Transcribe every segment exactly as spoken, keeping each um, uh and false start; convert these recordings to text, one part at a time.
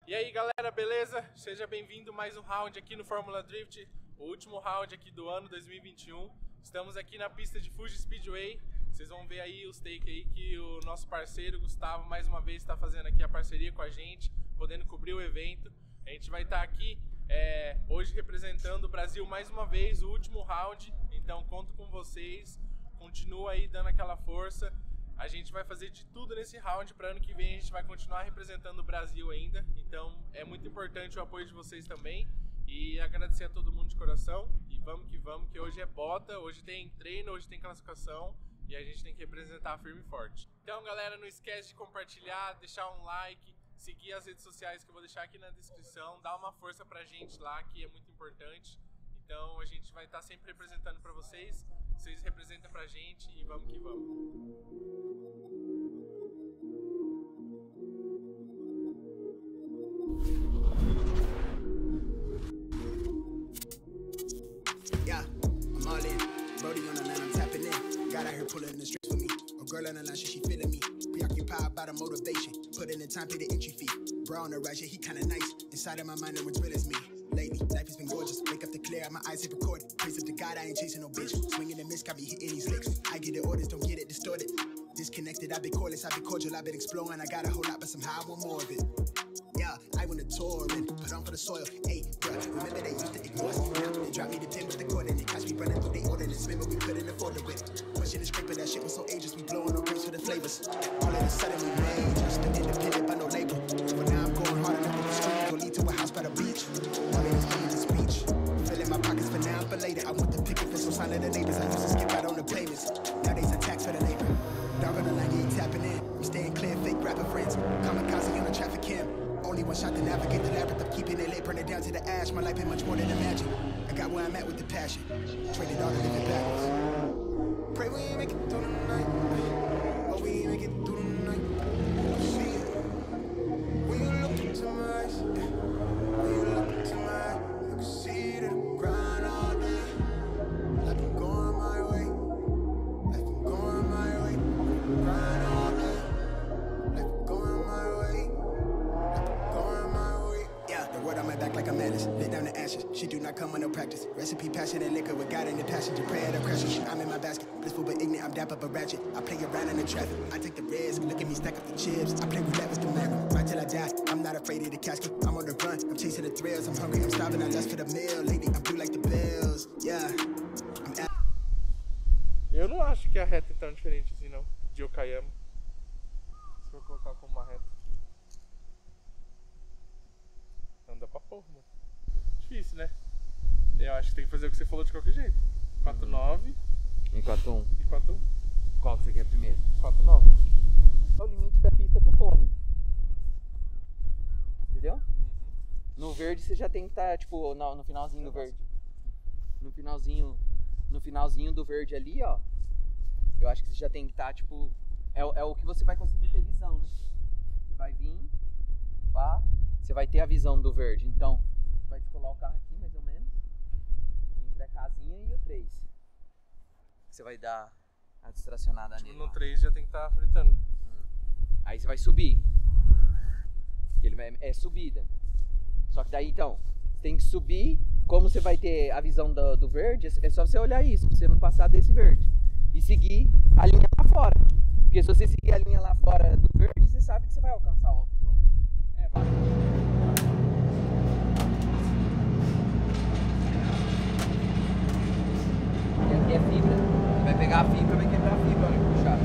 E aí galera, beleza? Seja bem-vindo a mais um round aqui no Fórmula Drift, o último round aqui do ano dois mil e vinte e um. Estamos aqui na pista de Fuji Speedway. Vocês vão ver aí os takes aí que o nosso parceiro Gustavo mais uma vez está fazendo aqui a parceria com a gente, podendo cobrir o evento. A gente vai estar aqui é, hoje representando o Brasil mais uma vez, o último round. Então conto com vocês, continua aí dando aquela força. A gente vai fazer de tudo nesse round, para ano que vem a gente vai continuar representando o Brasil ainda. Então é muito importante o apoio de vocês também. E agradecer a todo mundo de coração. E vamos que vamos, que hoje é bota, hoje tem treino, hoje tem classificação. E a gente tem que representar firme e forte. Então galera, não esquece de compartilhar, deixar um like, seguir as redes sociais que eu vou deixar aqui na descrição. Dá uma força pra gente lá, que é muito importante. Então a gente vai estar sempre representando pra vocês. Vocês representam pra gente e vamos que vamos. Yeah, I'm all in. Brody on the line, I'm tapping in. Got out here pulling the strings for me. A girl on the line, she feeling me. Preoccupied by the motivation. Put in the time, pay the entry fee. Bro on the right, yeah, he kinda nice. Inside of my mind, no one's real as me. Lately, life has been gorgeous. Wake up to clear, my eyes hit record. Praise up to God, I ain't chasing no bitch. Swinging and miss, got me hitting these licks. I get the orders, don't get it distorted. Disconnected, I've been cordless, I've been cordial, I've been exploring. I got a whole lot, but somehow I want more of it. Yeah, I went to touring, put on for the soil. Hey, bruh, remember they used to ignore us. Now they dropped me the pin with the cord and it catch me running through the ordinance. Remember we couldn't afford it with. Pushing the script, but that shit was so ageless. We blowing no grapes for the flavors. All of a sudden we made just an independent by no label. But now I'm going hard enough with the stream, go lead to a house by the beach. All of this pain is speech. Filling my pockets for now, but later I want the picket for so sign of the neighbors. I used to skip out on the payments. Nowadays I tax for the labor. Dog on the line, you ain't tapping in. I'm staying clear, fake rapper friends. Kamikaze on the traffic cam. Only one shot to navigate the labyrinth of keeping it lit, burn it down to the ash. My life ain't much more than imagine. I got where I'm at with the passion. Traded all the living backwards. Pray we make it through the night. Oh, we make it through the night. See it. When you look into my eyes, when you look into my eyes, you can see the grind all day. Life been going my way. Life been going my way. Grind all day. Life been going my way. Word on my back like a menace, lay down the ashes. She do not come with no practice. Recipe, passion, and liquor with God in the passenger. Pray at a crashes. I'm in my basket, blissful but ignorant. I'm dapper but ratchet. I play around in the traffic. I take the risk. Look at me stack up the chips. I play roulette with the man. Right till I die. I'm not afraid of the casket. I'm on the run. I'm chasing the thrills. I'm hungry. I'm starving. I lust for the meal. Lady, I'm blue like the bills. Yeah. I'm at Eu não acho que a reta é tão diferente assim não, de Okayama. Se eu colocar como uma reta. Não dá pra pôr, mano. Difícil, né? Eu acho que tem que fazer o que você falou de qualquer jeito. quatro nove Em quatro um. e quatro um. Qual que você quer primeiro? quatro nove. É o limite da pista pro cone. Entendeu? Uhum. No verde você já tem que estar, tá, tipo, no, no finalzinho do verde. No finalzinho, no finalzinho do verde ali, ó. Eu acho que você já tem que estar, tá, tipo... É, é o que você vai conseguir ter visão, né? Você vai vir, pá... Você vai ter a visão do verde, então você vai descolar o carro aqui mais ou menos entre a casinha e o três. Você vai dar a distracionada Tipo, nele. no três já tem que estar tá fritando. Hum. Aí você vai subir. Ele vai, é subida. Só que daí então, você tem que subir. Como você vai ter a visão do, do verde, é só você olhar isso, pra você não passar desse verde. E seguir a linha lá fora. Porque se você seguir a linha lá fora do verde, você sabe que você vai alcançar o alto som. É, mas... E aqui é fibra. Você vai pegar a fibra e vai quebrar a fibra, olha, puxar.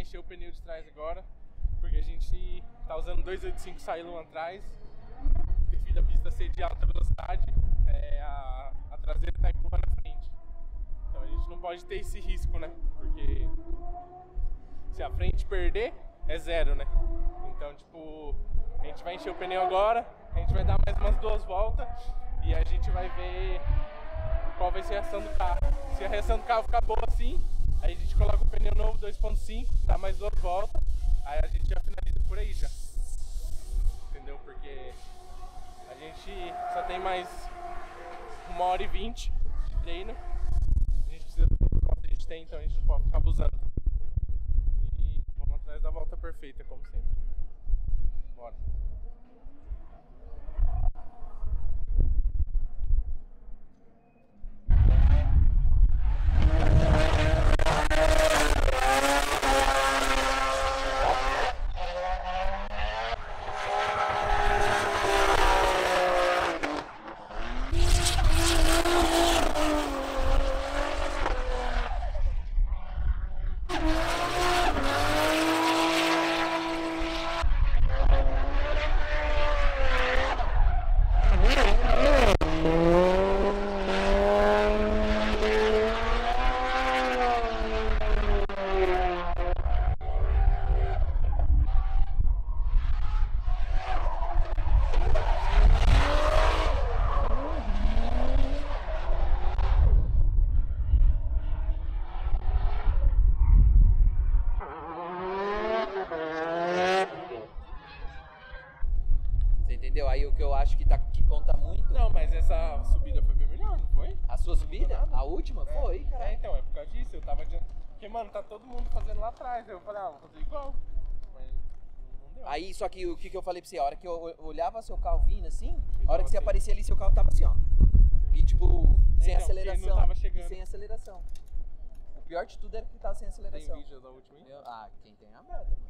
encher o pneu de trás agora, porque a gente tá usando dois oito cinco Cylon atrás, devido à pista ser de alta velocidade, é, a, a traseira tá empurrando a frente. Então a gente não pode ter esse risco, né? Porque se a frente perder, é zero, né? Então, tipo, a gente vai encher o pneu agora, a gente vai dar mais umas duas voltas e a gente vai ver qual vai ser a reação do carro. Se a reação do carro ficar boa assim, aí a gente coloca o pneu novo dois ponto cinco, dá mais duas voltas, aí a gente já finaliza por aí já. Entendeu? Porque a gente só tem mais uma hora e vinte de treino. A gente precisa do que a gente tem, então a gente não pode ficar abusando. E vamos atrás da volta perfeita, como sempre. Bora. Entendeu? Aí o que eu acho que, tá, que conta muito... Não, mas essa subida foi bem melhor, não foi? A sua subida? A última? É. Foi, cara. É, então, é por causa disso, eu tava adiantando. Porque, mano, tá todo mundo fazendo lá atrás. Eu falei, ah, vou fazer igual. Mas não deu. Aí, só que o que, que eu falei pra você, a hora que eu olhava seu carro vindo assim, a hora que você assim. aparecia ali, seu carro tava assim, ó. E tipo, sem Então, aceleração. ele não tava chegando. E sem aceleração. O pior de tudo era que tava sem Tem aceleração. vídeo da última aí? Eu- ah, quem tem a beta, mano.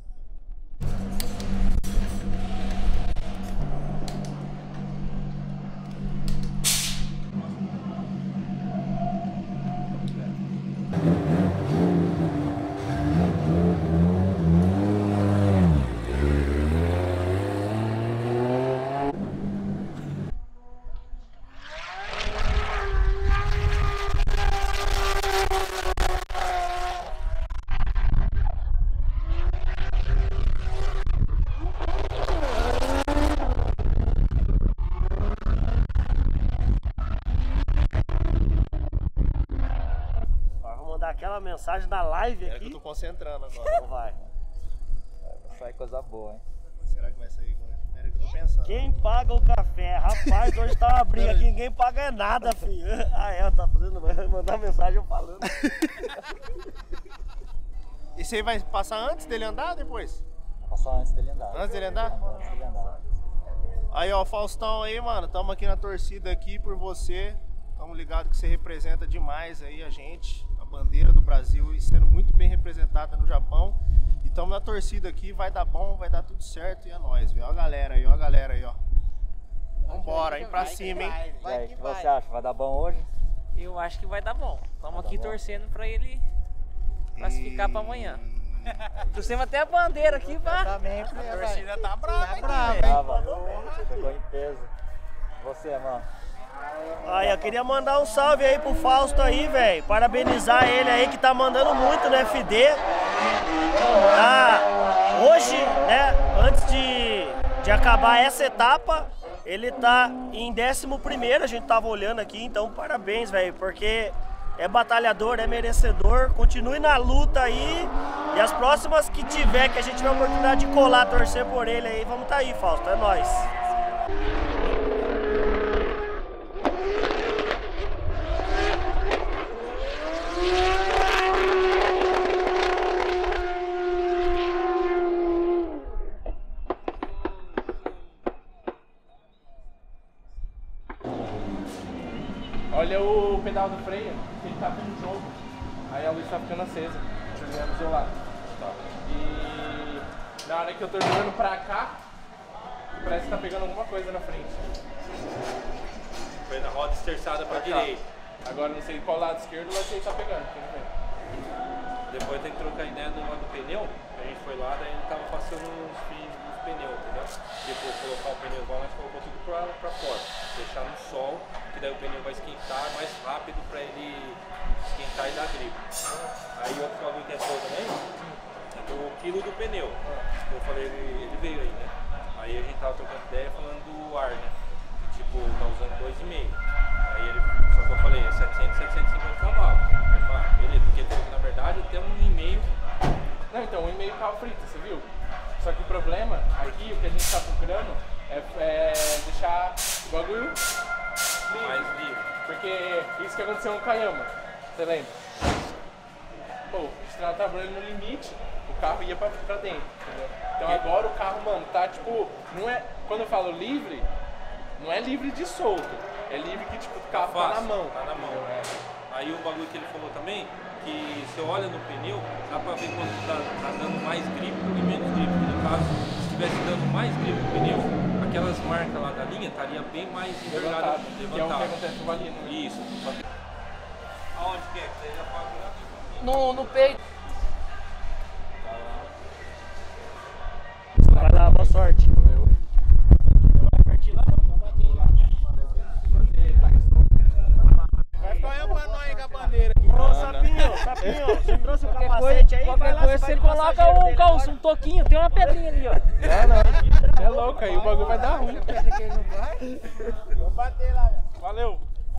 Aquela mensagem da live É aqui. que eu tô concentrando agora. Então vai. Vai sair coisa boa, hein? Será que vai sair? Espera que eu tô pensando. Quem paga o café? Rapaz, hoje tá uma briga aqui, ninguém paga nada, filho. Ah, é, tá fazendo, vai mandar mensagem eu falando. Esse aí vai passar antes dele andar ou depois? Vai passar antes dele andar. Antes dele andar? Antes dele andar. Aí, ó, Faustão aí, mano, tamo aqui na torcida aqui por você. Tamo ligado que você representa demais aí a gente, a bandeira do Brasil, e sendo muito bem representada no Japão. E tamo na torcida aqui, vai dar bom, vai dar tudo certo e é nóis, viu? Ó a galera aí, ó a galera aí, ó. Vambora, hein, pra cima, hein? E aí, o que você acha? Vai dar bom hoje? Eu acho que vai dar bom. Estamos Vai aqui dar bom. torcendo pra ele classificar pra amanhã. Trouxemos até a bandeira aqui, pá. A torcida tá brava, hein? Tava. Chegou em peso. Você, mano. Aí, eu queria mandar um salve aí pro Fausto aí, velho. Parabenizar ele aí que tá mandando muito no F D. Tá, hoje, né, antes de, de acabar essa etapa, ele tá em décimo primeiro, a gente tava olhando aqui, então parabéns, velho, porque é batalhador, é merecedor, continue na luta aí, e as próximas que tiver, que a gente tiver a oportunidade de colar, torcer por ele aí, vamos tá aí, Fausto, é nóis. Olha o pedal do freio, que ele tá com jogo. Aí a luz tá ficando acesa. Deixa eu ver do seu lado. Tá. E na hora que eu tô jogando pra cá, parece que tá pegando alguma coisa na frente. Foi na roda esterçada pra direita. Agora não sei qual lado esquerdo vai ser que tá pegando. Quer ver? depois tem que trocar ideia do lado do pneu. A gente foi lá, daí ele tava passando os fins dos pneus, entendeu? Tipo, colocar o pneu igual, nós colocou tudo pra, pra fora. Deixar no sol, que daí o pneu vai esquentar mais rápido pra ele esquentar e dar grip. Aí outro bagulho que entrou também, o quilo do pneu. Eu falei, ele, ele veio aí, né? Aí a gente tava trocando ideia falando do ar, né? Que, tipo, tá usando dois e meio. Aí ele, só que eu falei, é setecentos, setecentos e cinquenta cavalos. Aí ele falou, ah, beleza, porque ele falou que na verdade até um e meio. Não, então, um e meio carro frito, você viu? Só que o problema aqui, o que a gente tá procurando é, é deixar o bagulho livre. Mais livre. Porque isso que aconteceu no Cayama, você lembra? Pô, o estrada tava no limite, o carro ia pra, pra dentro, entendeu? Então agora o carro, mano, tá tipo, não é, quando eu falo livre, não é livre de solto, é livre que tipo, o carro tá, tá na mão. Tá na mão. É. Aí o bagulho que ele falou também, que você olha no pneu, dá pra ver quando tá, tá dando mais grip e menos grip. No caso, se estivesse dando mais grip no pneu, aquelas marcas lá da linha estaria bem mais envergada, Levantado, levantada. que é o que acontece com o Valino, né? Isso. Só que... Aonde que é? Você já pode virar? No, no peito. Vai lá, boa sorte. Vai ficar olhando pra nós aí com a bandeira aqui. Ô, Sapinho, Sapinho, você trouxe o Qualquer capacete aí? coisa, Vai qualquer lá, coisa vai você no coloca passageiro um dele calço, agora. um toquinho, tem uma pedrinha ali, ó. Não, não, você é louco, aí o bagulho vai dar ruim. Vamos bater lá, velho. Valeu!